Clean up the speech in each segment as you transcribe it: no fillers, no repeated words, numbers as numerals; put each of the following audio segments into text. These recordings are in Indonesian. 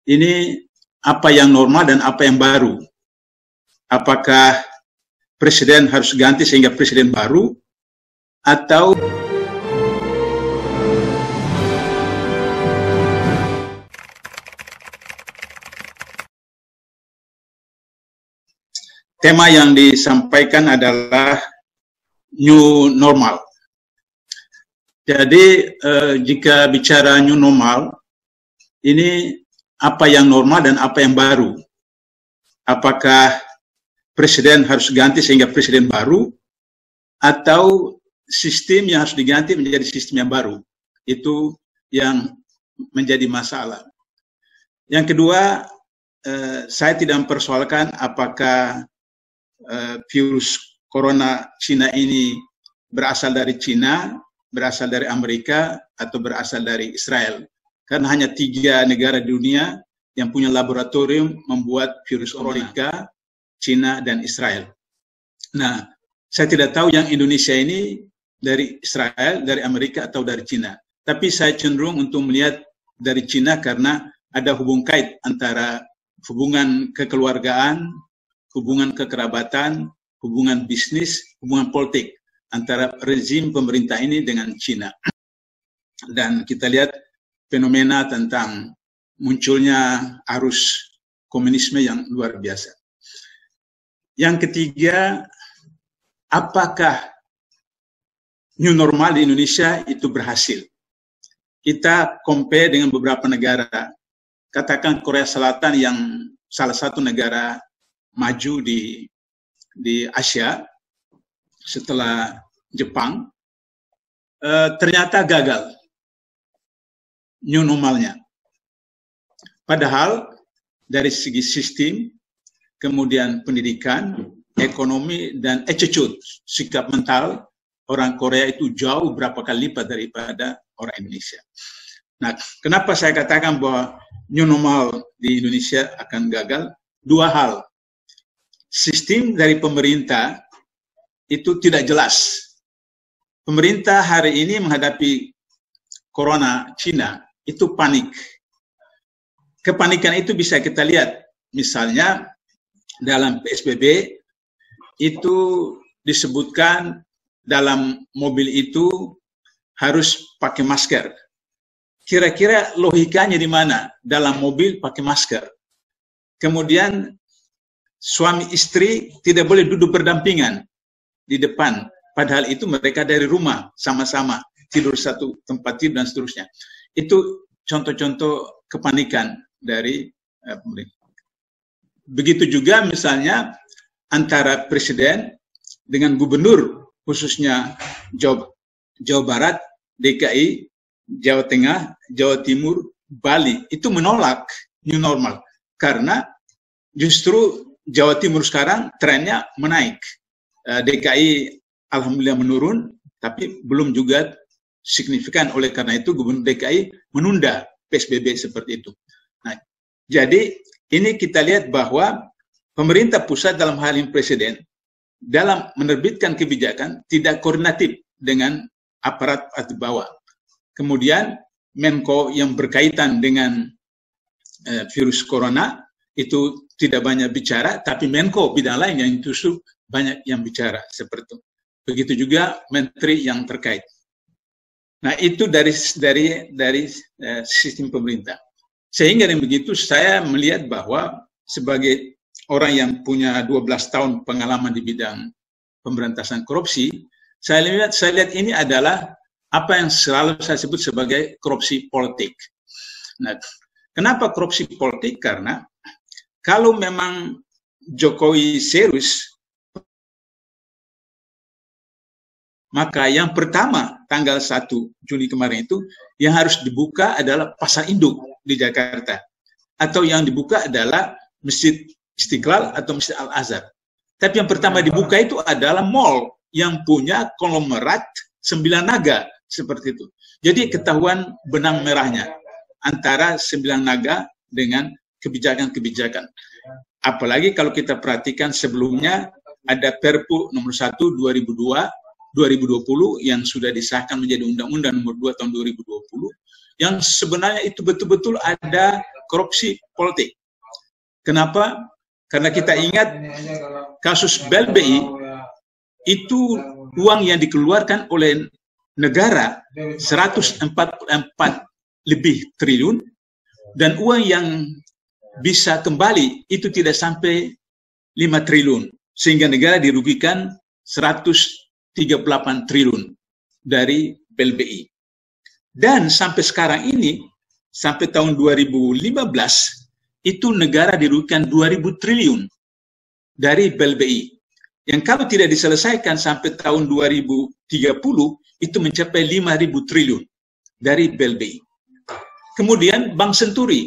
ini apa yang normal dan apa yang baru. Apakah presiden harus ganti sehingga presiden baru, atau tema yang disampaikan adalah new normal. Jadi jika bicara new normal, ini apa yang normal dan apa yang baru. Apakah presiden harus ganti sehingga presiden baru, atau sistem yang harus diganti menjadi sistem yang baru. Itu yang menjadi masalah. Yang kedua, saya tidak mempersoalkan apakah virus corona Cina ini berasal dari Cina, berasal dari Amerika, atau berasal dari Israel. Karena hanya 3 negara di dunia yang punya laboratorium membuat virus corona, Cina dan Israel. Nah, saya tidak tahu yang Indonesia ini dari Israel, dari Amerika, atau dari Cina. Tapi saya cenderung untuk melihat dari Cina karena ada hubungan kait antara hubungan kekeluargaan, hubungan kekerabatan, hubungan bisnis, hubungan politik antara rezim pemerintah ini dengan Cina. Dan kita lihat fenomena tentang munculnya arus komunisme yang luar biasa. Yang ketiga, apakah new normal di Indonesia itu berhasil? Kita compare dengan beberapa negara, katakan Korea Selatan yang salah satu negara maju di Asia setelah Jepang, ternyata gagal new normalnya. Padahal dari segi sistem, kemudian pendidikan, ekonomi, dan attitude, sikap mental, orang Korea itu jauh berapa kali lipat daripada orang Indonesia. Nah, kenapa saya katakan bahwa new normal di Indonesia akan gagal? 2 hal. Sistem dari pemerintah itu tidak jelas. Pemerintah hari ini menghadapi corona Cina itu panik. Kepanikan itu bisa kita lihat. Misalnya dalam PSBB itu disebutkan dalam mobil itu harus pakai masker. Kira-kira logikanya di mana? Dalam mobil pakai masker. Kemudian suami istri tidak boleh duduk berdampingan di depan. Padahal itu mereka dari rumah sama-sama tidur satu tempat tidur dan seterusnya. Itu contoh-contoh kepanikan dari pemerintah. Begitu juga misalnya antara presiden dengan gubernur, khususnya Jawa Barat, DKI, Jawa Tengah, Jawa Timur, Bali, itu menolak new normal. Karena justru Jawa Timur sekarang trennya menaik. DKI alhamdulillah menurun, tapi belum juga signifikan. Oleh karena itu Gubernur DKI menunda PSBB seperti itu. Nah, jadi ini kita lihat bahwa pemerintah pusat dalam hal ini presiden dalam menerbitkan kebijakan tidak koordinatif dengan aparat di bawah. Kemudian Menko yang berkaitan dengan virus corona itu tidak banyak bicara, tapi Menko bidang lain yang justru banyak yang bicara seperti itu. Begitu juga menteri yang terkait. Nah, itu dari sistem pemerintah. Sehingga dengan begitu saya melihat bahwa sebagai orang yang punya 12 tahun pengalaman di bidang pemberantasan korupsi, saya lihat ini adalah apa yang selalu saya sebut sebagai korupsi politik. Nah, kenapa korupsi politik? Karena kalau memang Jokowi serius, maka yang pertama tanggal 1 Juni kemarin itu yang harus dibuka adalah pasar induk di Jakarta. Atau yang dibuka adalah Masjid Istiqlal atau Masjid Al-Azhar. Tapi yang pertama dibuka itu adalah mall yang punya konglomerat 9 naga seperti itu. Jadi ketahuan benang merahnya antara 9 naga dengan kebijakan-kebijakan. Apalagi kalau kita perhatikan sebelumnya ada Perpu nomor 1 2020 yang sudah disahkan menjadi Undang-Undang nomor 2 tahun 2020 yang sebenarnya itu betul-betul ada korupsi politik. Kenapa? Karena kita ingat kasus BLBI itu uang yang dikeluarkan oleh negara 144 lebih triliun, dan uang yang bisa kembali itu tidak sampai 5 triliun, sehingga negara dirugikan 138 triliun dari BLBI. Dan sampai sekarang ini, sampai tahun 2015, itu negara dirugikan 2.000 triliun dari BLBI. Yang kalau tidak diselesaikan sampai tahun 2030, itu mencapai 5.000 triliun dari BLBI. Kemudian Bank Senturi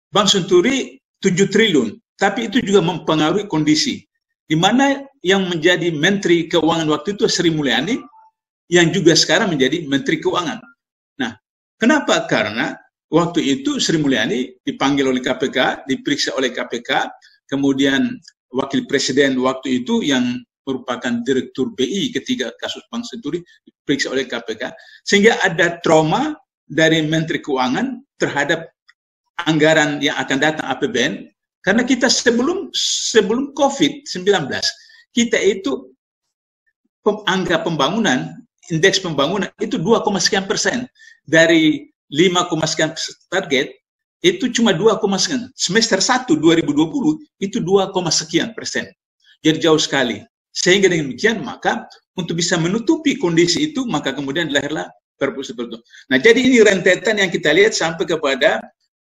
7 triliun, tapi itu juga mempengaruhi kondisi. Di mana yang menjadi Menteri Keuangan waktu itu Sri Mulyani, yang juga sekarang menjadi Menteri Keuangan. Nah, kenapa? Karena waktu itu Sri Mulyani dipanggil oleh KPK, diperiksa oleh KPK, kemudian Wakil Presiden waktu itu yang merupakan Direktur BI ketika kasus Bank Senturi diperiksa oleh KPK, sehingga ada trauma dari Menteri Keuangan terhadap anggaran yang akan datang APBN, karena kita sebelum COVID-19, kita itu angka pembangunan, indeks pembangunan itu 2, sekian persen. Dari 5, sekian target, itu cuma 2, sekian. Semester 1 2020 itu 2, sekian persen. Jadi jauh sekali. Sehingga dengan demikian, maka untuk bisa menutupi kondisi itu, maka kemudian lahirlah Perpu seperti itu. Nah, jadi ini rentetan yang kita lihat sampai kepada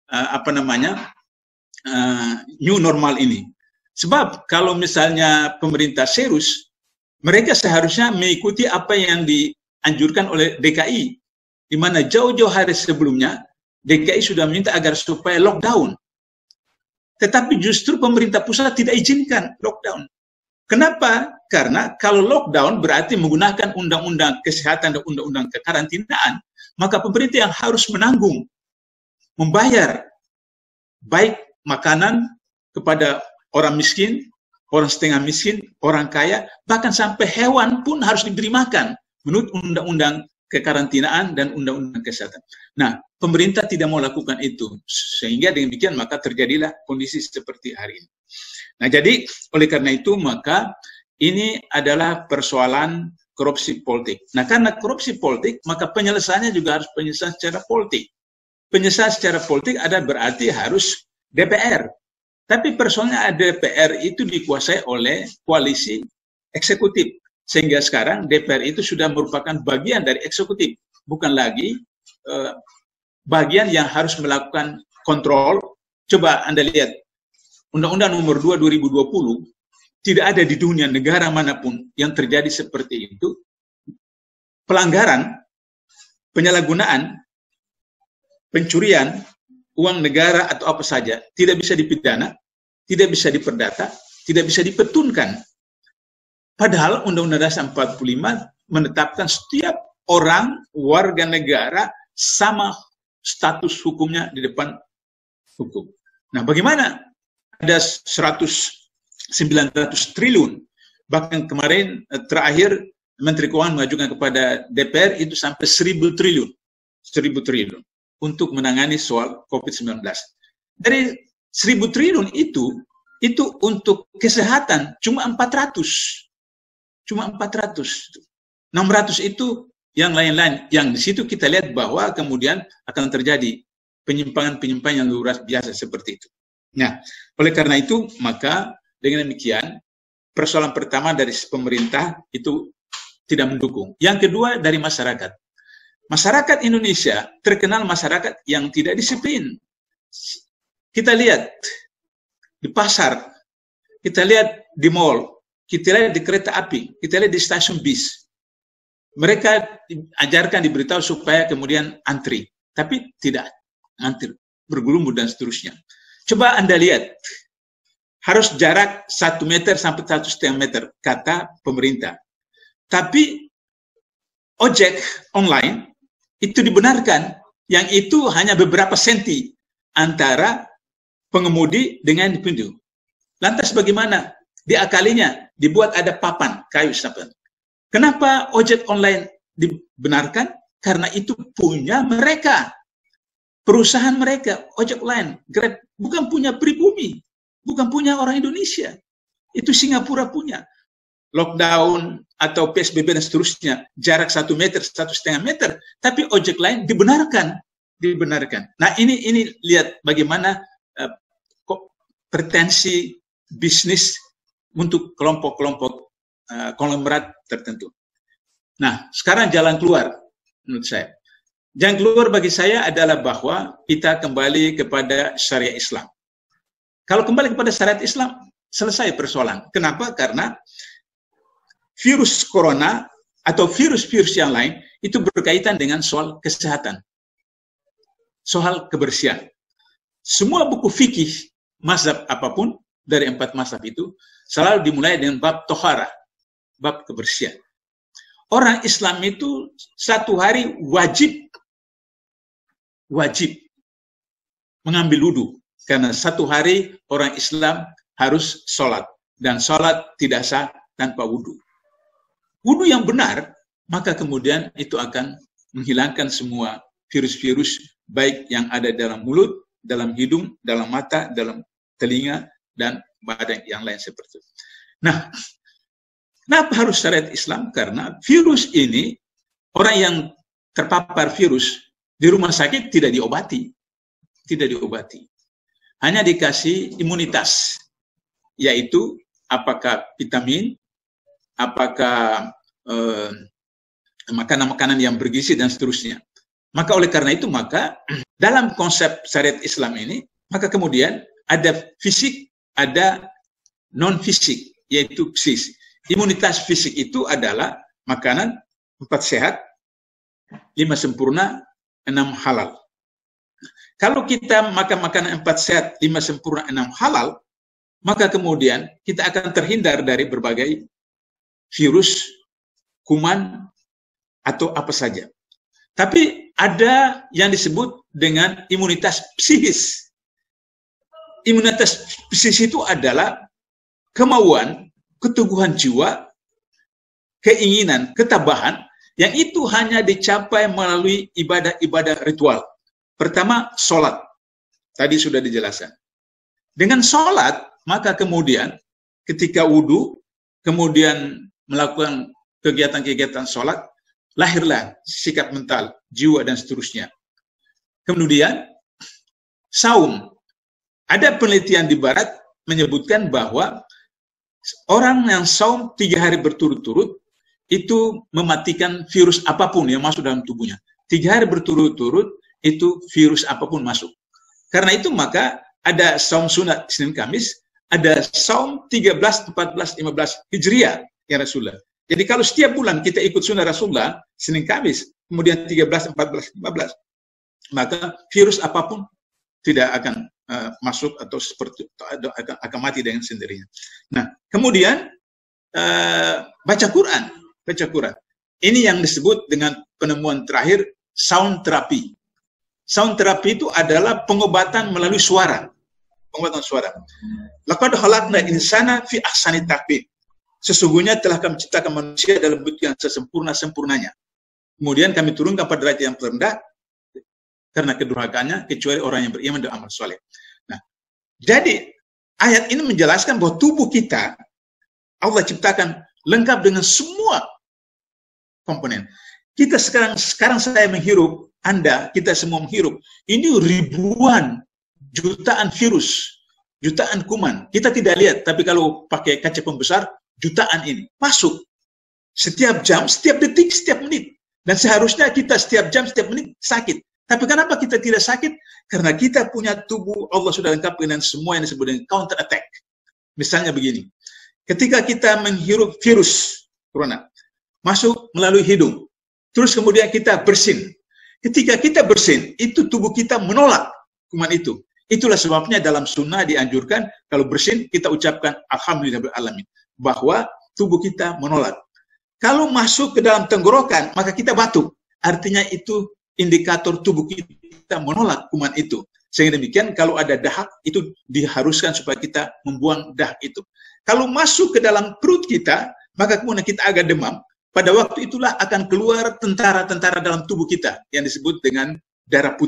new normal ini. Sebab kalau misalnya pemerintah serius, mereka seharusnya mengikuti apa yang dianjurkan oleh DKI, di mana jauh-jauh hari sebelumnya DKI sudah minta agar supaya lockdown. Tetapi justru pemerintah pusat tidak izinkan lockdown. Kenapa? Karena kalau lockdown berarti menggunakan undang-undang kesehatan dan undang-undang kekarantinaan, maka pemerintah yang harus menanggung, membayar baik makanan kepada orang miskin, orang setengah miskin, orang kaya, bahkan sampai hewan pun harus diberi makan menurut undang-undang kekarantinaan dan undang-undang kesehatan. Nah, pemerintah tidak mau lakukan itu, sehingga dengan demikian maka terjadilah kondisi seperti hari ini. Nah, jadi oleh karena itu maka ini adalah persoalan korupsi politik. Nah, karena korupsi politik, maka penyelesaiannya juga harus penyelesaian secara politik. Penyelesaian secara politik ada berarti harus DPR. Tapi persoalannya DPR itu dikuasai oleh koalisi eksekutif. Sehingga sekarang DPR itu sudah merupakan bagian dari eksekutif. Bukan lagi bagian yang harus melakukan kontrol. Coba Anda lihat, Undang-Undang Nomor 2 2020, tidak ada di dunia negara manapun yang terjadi seperti itu. Pelanggaran, penyalahgunaan, pencurian uang negara atau apa saja tidak bisa dipidana, tidak bisa diperdata, tidak bisa dipetunkan. Padahal Undang-Undang Dasar 45 menetapkan setiap orang warga negara sama status hukumnya di depan hukum. Nah, bagaimana ada 900 triliun, bahkan kemarin terakhir Menteri Keuangan mengajukan kepada DPR itu sampai 1.000 triliun untuk menangani soal COVID-19. Dari 1.000 triliun itu untuk kesehatan cuma 400. 600 itu yang lain-lain. Yang di situ kita lihat bahwa kemudian akan terjadi penyimpangan-penyimpangan yang luar biasa seperti itu. Nah, oleh karena itu, maka dengan demikian, persoalan pertama dari pemerintah itu tidak mendukung. Yang kedua dari masyarakat. Masyarakat Indonesia terkenal masyarakat yang tidak disiplin. Kita lihat di pasar, kita lihat di mall, kita lihat di kereta api, kita lihat di stasiun bis. Mereka diajarkan, diberitahu supaya kemudian antri. Tapi tidak antri, bergelumur dan seterusnya. Coba Anda lihat, harus jarak 1 meter sampai 1,5 meter, kata pemerintah. Tapi ojek online itu dibenarkan, yang itu hanya beberapa senti antara pengemudi dengan pengemudi. Lantas bagaimana? Diakalinya, dibuat ada papan kayu sapan. Kenapa ojek online dibenarkan? Karena itu punya mereka. perusahaan mereka, ojek online, Grab, bukan punya pribumi, bukan punya orang Indonesia. Itu Singapura punya. Lockdown atau PSBB dan seterusnya, jarak 1 meter, 1,5 meter, tapi ojek lain dibenarkan. Nah, ini lihat bagaimana pretensi bisnis untuk kelompok-kelompok konglomerat tertentu. Nah, sekarang jalan keluar menurut saya. Jalan keluar bagi saya adalah bahwa kita kembali kepada syariat Islam. Kalau kembali kepada syariat Islam, selesai persoalan. Kenapa? Karena virus corona atau virus-virus yang lain itu berkaitan dengan soal kesehatan, soal kebersihan. Semua buku fikih mazhab apapun dari 4 mazhab itu selalu dimulai dengan bab tohara, bab kebersihan. Orang Islam itu 1 hari wajib mengambil wudu, karena 1 hari orang Islam harus sholat, dan sholat tidak sah tanpa wudu. Wudu yang benar, maka kemudian itu akan menghilangkan semua virus-virus baik yang ada dalam mulut, dalam hidung, dalam mata, dalam telinga, dan badan yang lain seperti itu. Nah, kenapa harus syariat Islam? Karena virus ini, orang yang terpapar virus di rumah sakit tidak diobati. Hanya dikasih imunitas, yaitu apakah vitamin, apakah makanan-makanan yang bergizi dan seterusnya. Maka oleh karena itu, maka dalam konsep syariat Islam ini, maka kemudian ada fisik, ada non-fisik, yaitu psikis. Imunitas fisik itu adalah makanan 4 sehat, 5 sempurna, 6 halal. Kalau kita makan makanan 4 sehat, 5 sempurna, 6 halal, maka kemudian kita akan terhindar dari berbagai virus, kuman, atau apa saja. Tapi ada yang disebut dengan imunitas psikis. Imunitas psikis itu adalah kemauan, keteguhan jiwa, keinginan, ketabahan, yang itu hanya dicapai melalui ibadah-ibadah ritual. Pertama, sholat. Tadi sudah dijelaskan. Dengan sholat, maka kemudian ketika wudhu, kemudian melakukan kegiatan-kegiatan sholat, lahirlah sikap mental, jiwa, dan seterusnya. Kemudian, saum. Ada penelitian di barat menyebutkan bahwa orang yang saum 3 hari berturut-turut itu mematikan virus apapun yang masuk dalam tubuhnya. 3 hari berturut-turut itu virus apapun masuk. Karena itu maka ada saum sunat Senin Kamis, ada saum 13, 14, 15 Hijriah ya Rasulullah. Jadi kalau setiap bulan kita ikut sunnah Rasulullah, Senin Kamis, kemudian 13, 14, 15, maka virus apapun tidak akan masuk atau seperti akan mati dengan sendirinya. Nah, kemudian baca Quran. Ini yang disebut dengan penemuan terakhir sound therapy. Sound therapy itu adalah pengobatan melalui suara. Pengobatan suara. Laqad khalaqna insana fi ahsani taqwim. Sesungguhnya telah kami ciptakan manusia dalam bentuk yang sesempurna-sempurnanya. Kemudian kami turunkan pada derajat yang terendah karena kedurhakaannya kecuali orang yang beriman dan amal soleh. Nah, jadi ayat ini menjelaskan bahwa tubuh kita Allah ciptakan lengkap dengan semua komponen. Kita sekarang saya menghirup, Anda, kita semua menghirup. Ini ribuan, jutaan virus, jutaan kuman. Kita tidak lihat, tapi kalau pakai kaca pembesar, jutaan ini masuk setiap jam, setiap detik, setiap menit. Dan seharusnya kita setiap jam, setiap menit sakit. Tapi kenapa kita tidak sakit? Karena kita punya tubuh, Allah sudah lengkap dengan semua yang disebut dengan counter attack. Misalnya begini, ketika kita menghirup virus corona, masuk melalui hidung, terus kemudian kita bersin. Ketika kita bersin, itu tubuh kita menolak kuman itu. Itulah sebabnya dalam sunnah dianjurkan, kalau bersin kita ucapkan Alhamdulillahirabbil alamin, bahwa tubuh kita menolak. Kalau masuk ke dalam tenggorokan, maka kita batuk. Artinya itu indikator tubuh kita menolak kuman itu. Sehingga demikian, kalau ada dahak, itu diharuskan supaya kita membuang dahak itu. Kalau masuk ke dalam perut kita, maka kemudian kita agak demam. Pada waktu itulah akan keluar tentara-tentara dalam tubuh kita yang disebut dengan darah putih.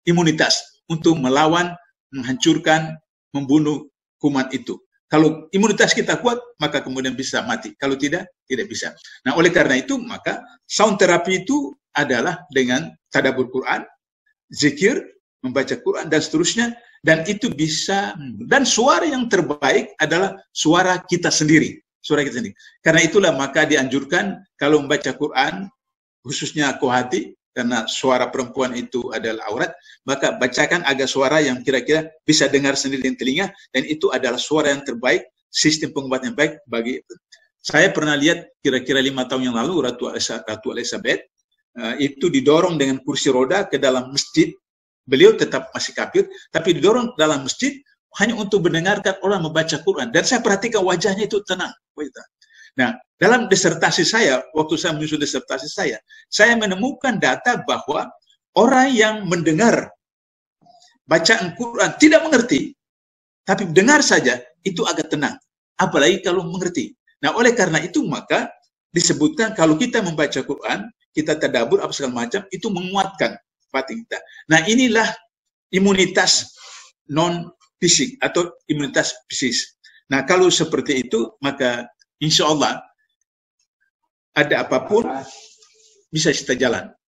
imunitas untuk melawan, menghancurkan, membunuh kuman itu. Kalau imunitas kita kuat, maka kemudian bisa mati. Kalau tidak, tidak bisa. Nah, oleh karena itu, maka sound therapy itu adalah dengan tadabbur Quran, zikir, membaca Quran, dan seterusnya. Dan itu bisa, dan suara yang terbaik adalah suara kita sendiri. Suara kita sendiri. Karena itulah maka dianjurkan kalau membaca Quran, khususnya kohati, karena suara perempuan itu adalah aurat, maka bacakan agak suara yang kira-kira bisa dengar sendiri di telinga, dan itu adalah suara yang terbaik, sistem pengobatan yang baik bagi itu. Saya pernah lihat kira-kira 5 tahun yang lalu, Ratu Elizabeth itu didorong dengan kursi roda ke dalam masjid. Beliau tetap masih kafir, tapi didorong dalam masjid hanya untuk mendengarkan orang membaca Quran. Dan saya perhatikan wajahnya itu tenang. Nah, dalam disertasi saya, waktu saya menyusun disertasi saya menemukan data bahwa orang yang mendengar bacaan Quran tidak mengerti, tapi dengar saja, itu agak tenang. Apalagi kalau mengerti. Nah, oleh karena itu maka disebutkan kalau kita membaca Quran, kita tadabbur apa segala macam, itu menguatkan batin kita. Nah, inilah imunitas non-fisik atau imunitas psikis. Nah, kalau seperti itu, maka insya Allah ada apapun bisa kita jalan.